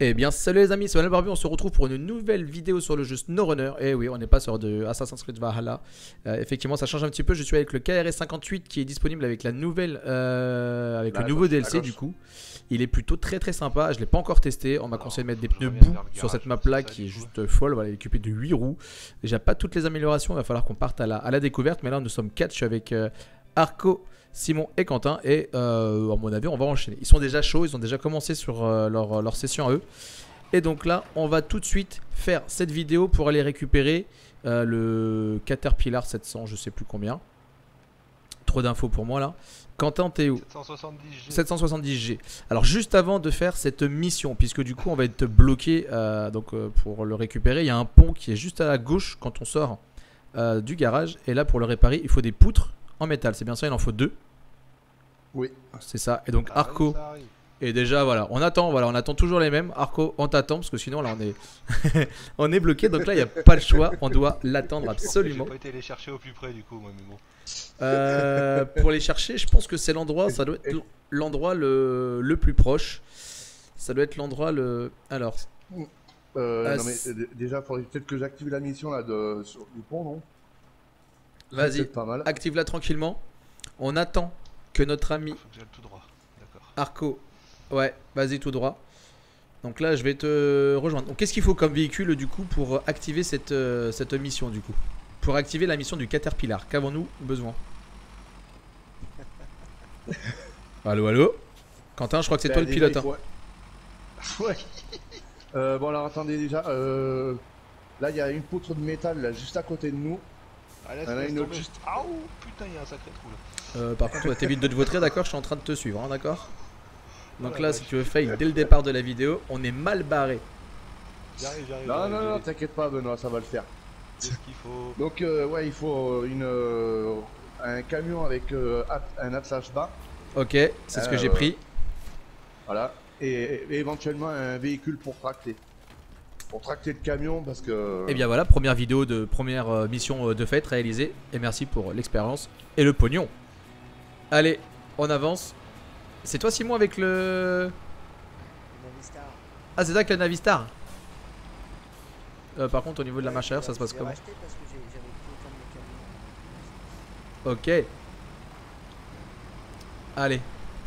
Eh bien salut les amis, c'est Manuel Barbu, on se retrouve pour une nouvelle vidéo sur le jeu SnowRunner. Et oui, on n'est pas sur de Assassin's Creed Valhalla. Effectivement, ça change un petit peu. Je suis avec le KRS-58 qui est disponible avec la nouvelle, avec le nouveau DLC du coup. Il est plutôt très sympa. Je l'ai pas encore testé. On m'a conseillé de mettre des pneus boue sur cette map là qui est juste folle. Voilà, il est équipé de 8 roues. Déjà pas toutes les améliorations. Il va falloir qu'on parte à la découverte. Mais là, nous sommes 4. Je suis avec Arco, Simon et Quentin, et à mon avis on va enchaîner. Ils sont déjà chauds, ils ont déjà commencé sur leur session à eux. Et donc là on va tout de suite faire cette vidéo pour aller récupérer le Caterpillar 700, je sais plus combien. Trop d'infos pour moi là. Quentin, t'es où? 770G. 770G. Alors juste avant de faire cette mission, puisque du coup on va être bloqué, pour le récupérer, il y a un pont qui est juste à la gauche quand on sort du garage. Et là pour le réparer il faut des poutres en métal, c'est bien ça, il en faut 2. Oui. C'est ça. Et donc Arco. Et déjà voilà, on attend toujours les mêmes. Arco, on t'attend parce que sinon là on est on est bloqué. Donc là il n'y a pas le choix, on doit l'attendre absolument. J'ai pas été les chercher au plus près du coup moi, mais bon. Pour les chercher, je pense que c'est l'endroit, ça doit être l'endroit le plus proche. Ça doit être l'endroit le. Alors. Non mais déjà faudrait peut-être que j'active la mission là sur du pont, non? Vas-y, active-la tranquillement. On attend que notre ami Faut que j'aille tout droit. D'accord. Arco, ouais, vas-y tout droit. Donc là je vais te rejoindre. Donc qu'est-ce qu'il faut comme véhicule du coup pour activer cette mission du coup? Pour activer la mission du Caterpillar, qu'avons-nous besoin? Allô, allô? Quentin, je crois que c'est toi le pilote. Hein. Ouais. Bon alors attendez déjà, là il y a une poutre de métal là juste à côté de nous. Ah là, c'est une autre juste. Ah putain, il y a un sacré trou là. Par contre, t'évites de te vautrer, d'accord? Je suis en train de te suivre, hein, d'accord? Donc là, si tu veux fail dès le départ de la vidéo, on est mal barré. J'arrive. Non, t'inquiète pas Benoît, ça va le faire. Qu'est-ce qu'il faut? Donc ouais, il faut un camion avec un attelage bas. Ok, c'est ce que j'ai pris. Voilà. Et éventuellement un véhicule pour tracter. Pour tracter le camion parce que... Et bien voilà, première vidéo de première mission de fête réalisée. Et merci pour l'expérience et le pognon. Allez, on avance. C'est toi Simon avec le... Navistar. Ah c'est ça que la Navistar. Par contre au niveau de la marche arrière ça se passe comment? Parce que j'avais pris autant de Ok. mécaniques. Allez.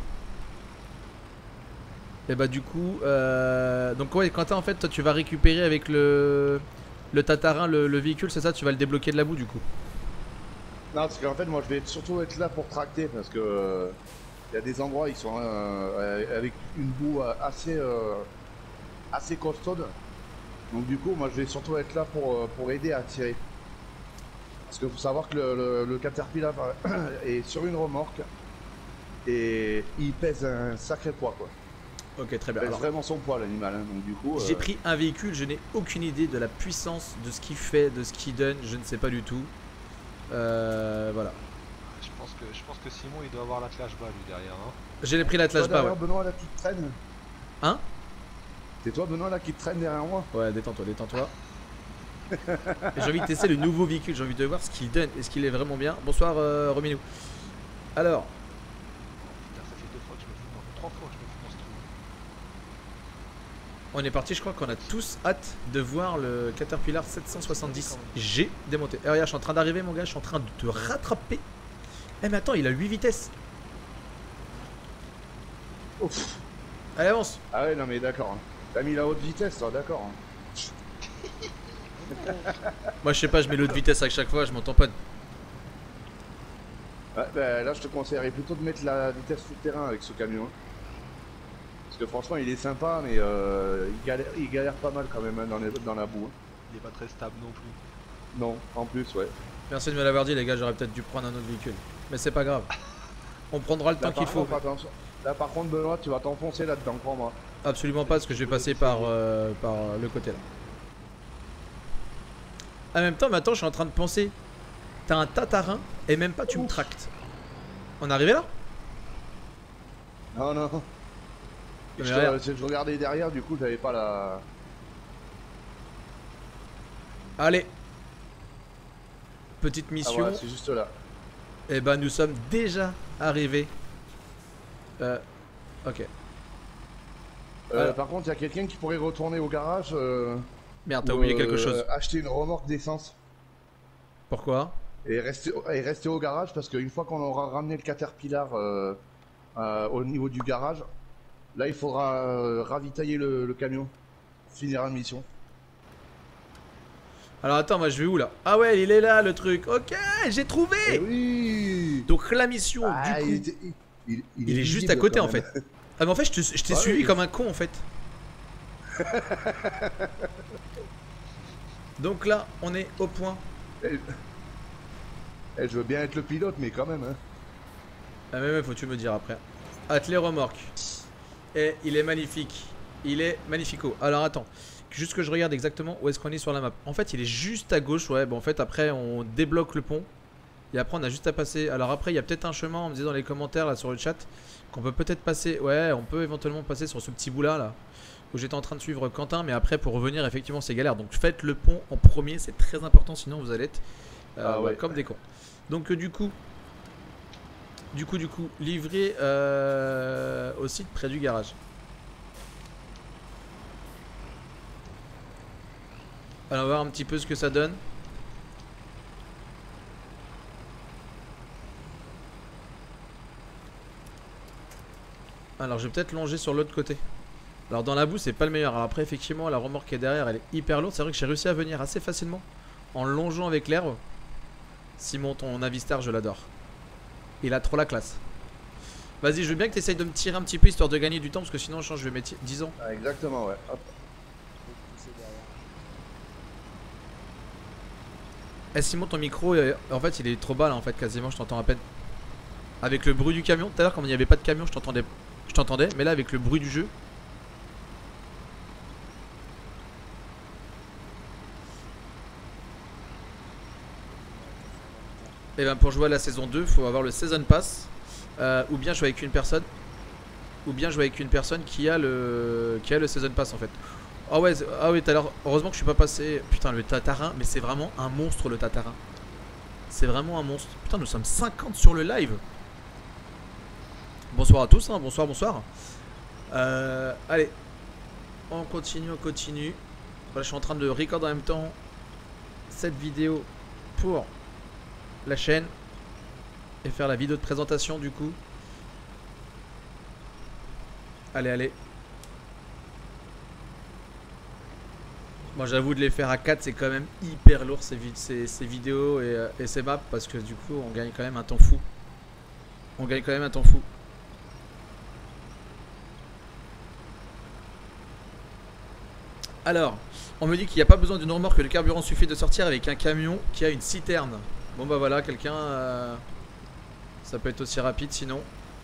Et bah du coup donc ouais Quentin en fait toi tu vas récupérer avec le Tatarin le véhicule, c'est ça? Tu vas le débloquer de la boue du coup? Non parce qu'en fait moi je vais surtout être là pour tracter parce que il y a des endroits ils sont avec une boue assez costaude. Donc du coup moi je vais surtout être là pour aider à tirer. Parce qu'il faut savoir que le Caterpillar est sur une remorque et il pèse un sacré poids quoi. Ok très bien. Il pèse vraiment son poids l'animal hein, donc du coup... J'ai pris un véhicule, je n'ai aucune idée de la puissance, de ce qu'il fait, de ce qu'il donne, je ne sais pas du tout. Voilà. Je pense que Simon il doit avoir l'attelage bas lui derrière. Hein. J'ai pris l'attelage bas, ouais. Benoît là qui te traîne. Hein? C'est toi Benoît là qui te traîne derrière moi? Ouais, détends-toi, détends-toi. J'ai envie de tester le nouveau véhicule, j'ai envie de voir ce qu'il donne, est-ce qu'il est vraiment bien. Bonsoir Rominou. Alors. Putain, ça fait 2 fois que je me fous, non, 3 fois que je me fous dans ce trou. On est parti, je crois qu'on a tous hâte de voir le Caterpillar 770G démonté. Eh regarde, je suis en train d'arriver mon gars, je suis en train de te rattraper. Eh mais attends, il a 8 vitesses. Ouf. Allez avance. Ah ouais non mais d'accord. Hein. T'as mis la haute vitesse toi, d'accord. Hein. Moi je sais pas, je mets l'autre vitesse à chaque fois, je m'entends pas. Ouais, bah, là je te conseillerais plutôt de mettre la vitesse souterrain avec ce camion. Hein. Parce que franchement il est sympa mais il galère pas mal quand même hein, dans la boue. Hein. Il est pas très stable non plus. Non, en plus ouais. Merci de me l'avoir dit les gars, j'aurais peut-être dû prendre un autre véhicule. Mais c'est pas grave. On prendra le temps qu'il faut. Là par contre Benoît tu vas t'enfoncer là-dedans, crois-moi. Absolument pas parce que je vais passer par le côté là. En même temps, mais attends, je suis en train de penser. T'as un Tatarin et même pas tu me tractes. On est arrivé là? Non, non. Je regardais derrière, du coup, j'avais pas la... Allez. Petite mission. Ah voilà, c'est juste là. Et ben nous sommes déjà arrivés. Ok. Par contre, il y a quelqu'un qui pourrait retourner au garage. Merde, t'as ou, oublié quelque chose. Acheter une remorque d'essence. Pourquoi? Et rester au garage parce qu'une fois qu'on aura ramené le Caterpillar au niveau du garage, là il faudra ravitailler le camion. Finir la mission. Alors attends, moi je vais où là? Ah ouais, il est là le truc. Ok, j'ai trouvé. Eh oui. Donc la mission, Ah, du coup, il est juste visible à côté quand en même. fait. Ah mais en fait, je t'ai Ouais, suivi oui. comme un con en fait. Donc là, on est au point. Eh, je veux bien être le pilote, mais quand même. Hein. Ah mais ouais, faut-tu me dire après. Attelé remorque. Et il est magnifique. Il est magnifico. Alors attends, juste que je regarde exactement où est-ce qu'on est sur la map. En fait, il est juste à gauche. Ouais, bon en fait après on débloque le pont. Et après on a juste à passer. Alors après il y a peut-être un chemin, on me dit dans les commentaires là sur le chat, qu'on peut peut-être passer. Ouais, on peut éventuellement passer sur ce petit bout là où j'étais en train de suivre Quentin. Mais après pour revenir effectivement c'est galère. Donc faites le pont en premier, c'est très important, sinon vous allez être Ouais. comme des cons. Donc du coup, livré au site près du garage. Alors on va voir un petit peu ce que ça donne. Alors je vais peut-être longer sur l'autre côté. Alors dans la boue c'est pas le meilleur. Alors après effectivement la remorque qui est derrière elle est hyper lourde. C'est vrai que j'ai réussi à venir assez facilement en longeant avec l'herbe. Simon, ton Navistar je l'adore. Il a trop la classe. Vas-y, je veux bien que tu essayes de me tirer un petit peu histoire de gagner du temps parce que sinon je vais mettre 10 ans. Ah, exactement, ouais. Hop. Pousser derrière. Eh Simon, ton micro en fait il est trop bas là en fait, quasiment je t'entends à peine. Avec le bruit du camion, tout à l'heure quand il n'y avait pas de camion je t'entendais, mais là avec le bruit du jeu. Et ben pour jouer à la saison 2, il faut avoir le Season Pass. Ou bien jouer avec une personne. Ou bien jouer avec une personne qui a le Season Pass en fait. Ah ouais, tout à l'heure, heureusement que je suis pas passé. Putain, le Tatarin, mais c'est vraiment un monstre le Tatarin. C'est vraiment un monstre. Putain, nous sommes 50 sur le live. Bonsoir à tous, hein. Bonsoir, bonsoir. Allez, on continue. Voilà, je suis en train de record en même temps cette vidéo pour la chaîne et faire la vidéo de présentation du coup. Allez. Bon, j'avoue de les faire à 4 c'est quand même hyper lourd ces vidéos et ces maps parce que du coup on gagne quand même un temps fou. Alors, on me dit qu'il n'y a pas besoin d'une remorque, le carburant suffit de sortir avec un camion qui a une citerne. Bon bah voilà, quelqu'un... ça peut être aussi rapide sinon.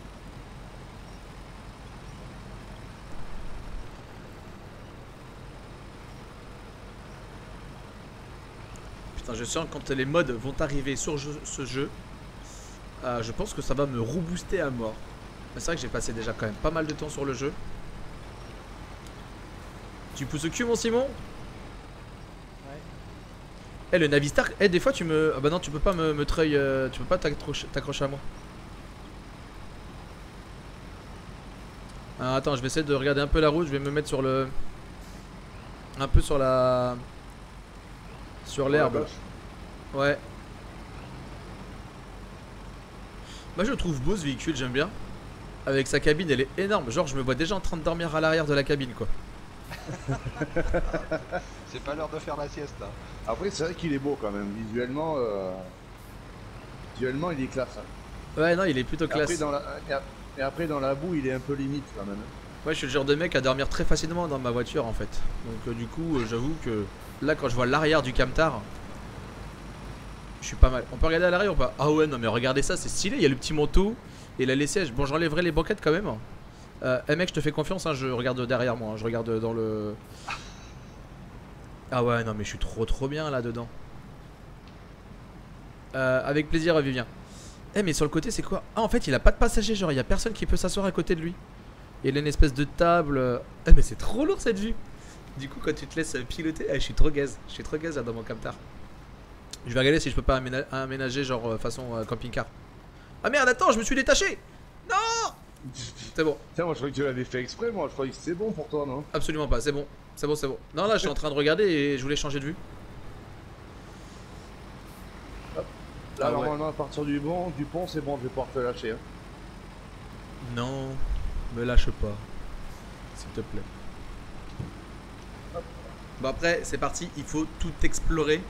Putain, je sens quand les mods vont arriver sur ce jeu, je pense que ça va me rebooster à mort. C'est vrai que j'ai passé déjà quand même pas mal de temps sur le jeu. Tu pousses au cul mon Simon? Eh le Navistar, des fois tu me... Ah bah non tu peux pas me treuil, tu peux pas t'accrocher à moi. Alors, attends, je vais essayer de regarder un peu la route, je vais me mettre sur le... Un peu sur la... Sur l'herbe. Ouais. Moi je le trouve beau ce véhicule, j'aime bien. Avec sa cabine, elle est énorme. Genre je me vois déjà en train de dormir à l'arrière de la cabine quoi. C'est pas l'heure de faire la sieste là. Après, c'est vrai qu'il est beau quand même. Visuellement, il est classe. Hein. Ouais, non, il est plutôt classe. Et après, dans la boue, il est un peu limite quand même. Ouais, je suis le genre de mec à dormir très facilement dans ma voiture en fait. Donc du coup, j'avoue que là quand je vois l'arrière du camtar, je suis pas mal. On peut regarder à l'arrière ou pas? Ah ouais, non mais regardez ça, c'est stylé, il y a le petit manteau et la lessiège. Bon, j'enlèverai les banquettes quand même. Mec, je te fais confiance, hein, je regarde derrière moi, hein, je regarde dans le... Ah ouais, non mais je suis trop bien là-dedans. Avec plaisir, Vivien. Mais sur le côté, c'est quoi? Ah, en fait, il a pas de passager, genre il y a personne qui peut s'asseoir à côté de lui. Il a une espèce de table. Mais c'est trop lourd cette vue. Du coup, quand tu te laisses piloter, je suis trop gaze. Je suis trop gaze là dans mon camtar. Je vais regarder si je peux pas aménager genre façon camping-car. Ah merde, attends, je me suis détaché. Non. C'est bon. Tiens, moi je croyais que tu l'avais fait exprès, moi je croyais que c'était bon pour toi, non? Absolument pas, c'est bon. C'est bon, c'est bon. Non, là, je suis en train de regarder et je voulais changer de vue. Là, Ah ouais. normalement, à partir du pont, c'est bon, je vais pouvoir te lâcher. Hein. Non, me lâche pas. S'il te plaît. Bon, après, c'est parti. Il faut tout explorer.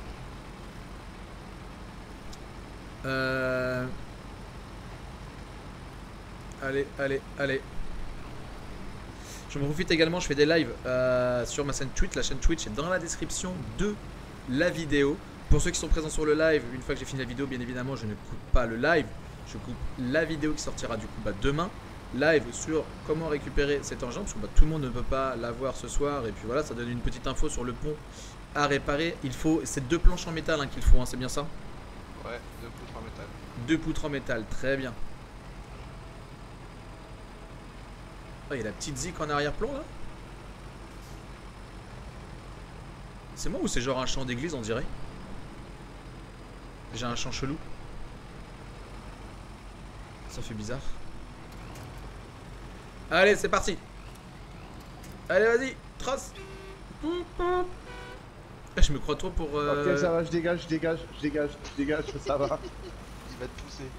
Allez, allez, allez. Je me profite également, je fais des lives sur ma chaîne Twitch. La chaîne Twitch est dans la description de la vidéo. Pour ceux qui sont présents sur le live, une fois que j'ai fini la vidéo, bien évidemment, je ne coupe pas le live. Je coupe la vidéo qui sortira du coup demain. Live sur comment récupérer cet engin, parce que tout le monde ne peut pas l'avoir ce soir. Et puis voilà, ça donne une petite info sur le pont à réparer. Il faut, c'est 2 planches en métal qu'il faut, hein, c'est bien ça? Ouais, 2 poutres en métal. 2 poutres en métal, très bien. Oh, il y a la petite zik en arrière-plan là. C'est moi ou c'est genre un chant d'église, on dirait? J'ai un chant chelou. Ça fait bizarre. Allez, c'est parti. Allez, vas-y, trace. Je me crois trop pour... Ok, ça va, je dégage, ça va. Il va te pousser.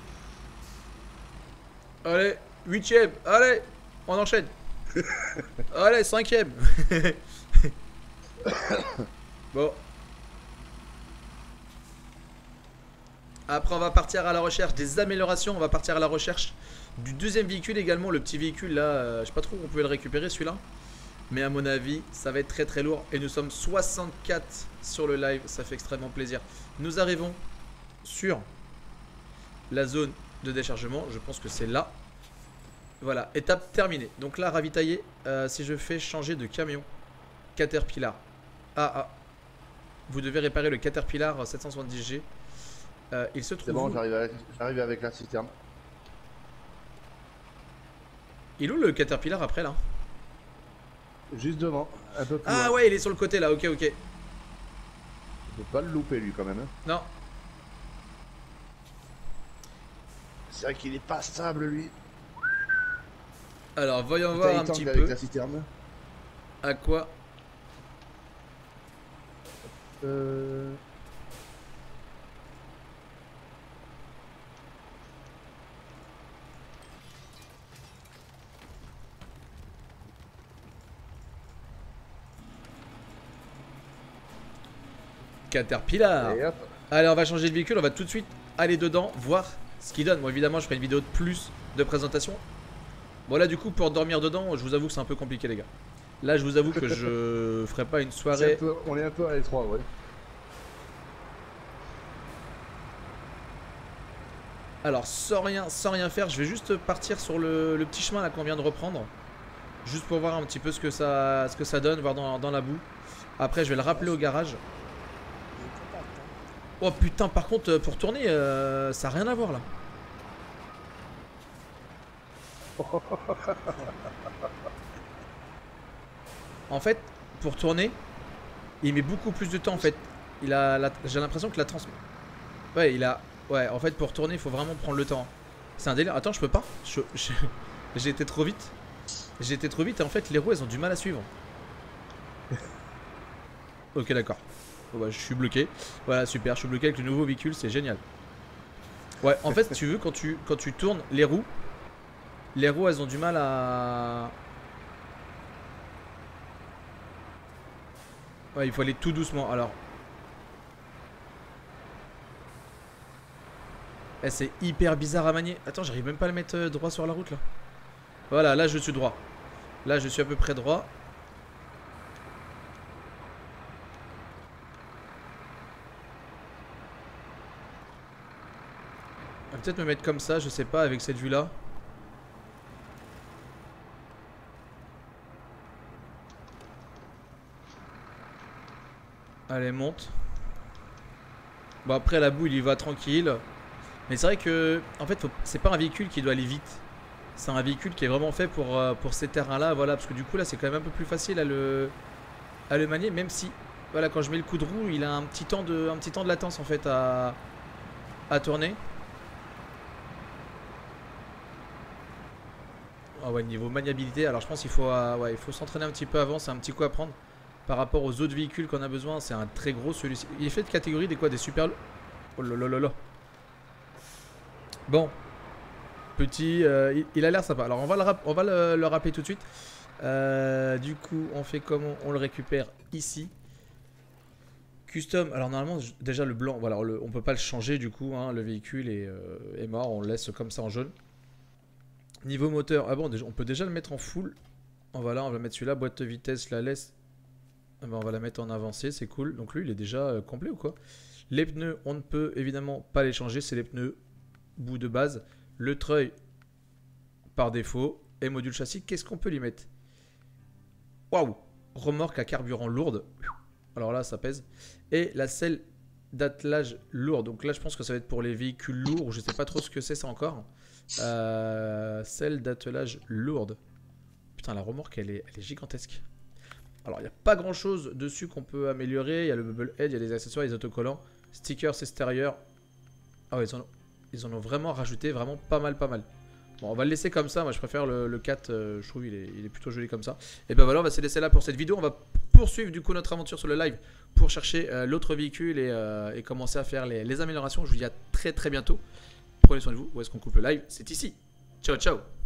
Allez, 8ème, allez, on enchaîne. Allez, 5ème. Bon. Après, on va partir à la recherche des améliorations. On va partir à la recherche du deuxième véhicule également. Le petit véhicule là, je sais pas trop où on pouvait le récupérer celui-là. Mais à mon avis, ça va être très très lourd. Et nous sommes 64 sur le live. Ça fait extrêmement plaisir. Nous arrivons sur la zone de déchargement. Je pense que c'est là. Voilà, étape terminée. Donc là, ravitailler. Si je fais changer de camion, Caterpillar. Vous devez réparer le Caterpillar 770G. Il se trouve. C'est bon, j'arrive avec la citerne. Il est où le Caterpillar après là? Juste devant, un peu plus Ah loin. ouais, il est sur le côté là, ok. Je peux pas le louper lui quand même. Hein. Non. C'est vrai qu'il est pas stable lui. Alors voyons voir un petit peu avec la citerne. à quoi. Caterpillar. Et hop. Allez, on va changer de véhicule, on va tout de suite aller dedans, voir ce qu'il donne. Moi évidemment je ferai une vidéo de plus de présentation. Bon là du coup pour dormir dedans, je vous avoue que c'est un peu compliqué les gars. Là je vous avoue que je ferai pas une soirée. On est un peu à l'étroit, ouais. Alors sans rien faire, je vais juste partir sur le petit chemin là qu'on vient de reprendre. Juste pour voir un petit peu ce que ça donne, voir dans la boue. Après je vais le rappeler au garage. Oh putain, par contre pour tourner ça a rien à voir là. En fait pour tourner il met beaucoup plus de temps en fait. J'ai l'impression que la trans... Ouais en fait pour tourner il faut vraiment prendre le temps. C'est un délire. Attends je peux pas. J'ai été trop vite. J'ai été trop vite et en fait les roues elles ont du mal à suivre. Ok d'accord. Bon, bah, je suis bloqué. Voilà super, je suis bloqué avec le nouveau véhicule, c'est génial. Ouais en fait si tu veux quand tu tournes les roues elles ont du mal à... Ouais il faut aller tout doucement alors. C'est hyper bizarre à manier. Attends j'arrive même pas à le mettre droit sur la route là. Voilà là je suis droit. Là je suis à peu près droit. On va peut-être me mettre comme ça, je sais pas, avec cette vue là. Allez, monte. Bon, après la boue, il y va tranquille. Mais c'est vrai que, en fait, c'est pas un véhicule qui doit aller vite. C'est un véhicule qui est vraiment fait pour ces terrains-là, voilà. Parce que du coup, là, c'est quand même un peu plus facile à le manier, même si, voilà, quand je mets le coup de roue, il a un petit temps de latence en fait à tourner. Ah ouais, niveau maniabilité, alors je pense qu'il faut, ouais, il faut s'entraîner un petit peu avant, c'est un petit coup à prendre. Par rapport aux autres véhicules qu'on a besoin, c'est un très gros celui-ci. Il est fait de catégorie des quoi? Des super... Oh là là là là. Bon. Petit, il a l'air sympa. Alors on va le rappeler tout de suite. Du coup, on fait comment? On le récupère ici. Custom, alors normalement déjà le blanc, voilà, on peut pas le changer du coup, hein, le véhicule est mort, on le laisse comme ça en jaune. Niveau moteur, ah bon, déjà, on peut déjà le mettre en full. Voilà, on va mettre celui-là, boîte de vitesse, la laisse. Ah ben, on va la mettre en avancée, c'est cool. Donc lui, il est déjà complet ou quoi? Les pneus, on ne peut évidemment pas les changer, c'est les pneus bout de base. Le treuil, par défaut. Et module châssis, qu'est-ce qu'on peut lui mettre? Waouh! Remorque à carburant lourde. Alors là, ça pèse. Et la selle d'attelage lourde. Donc là, je pense que ça va être pour les véhicules lourds. Je sais pas trop ce que c'est ça encore. Selle d'attelage lourde. Putain, la remorque, elle est gigantesque. Alors, il n'y a pas grand chose dessus qu'on peut améliorer. Il y a le bubble head, il y a les accessoires, les autocollants, stickers extérieurs. Ah ouais, ils en ont vraiment rajouté, vraiment pas mal, pas mal. Bon, on va le laisser comme ça. Moi, je préfère le 4. Je trouve il est plutôt joli comme ça. Et ben voilà, on va se laisser là pour cette vidéo. On va poursuivre du coup notre aventure sur le live pour chercher l'autre véhicule et commencer à faire les améliorations. Je vous dis à très très bientôt. Prenez soin de vous. Où est-ce qu'on coupe le live? C'est ici. Ciao, ciao.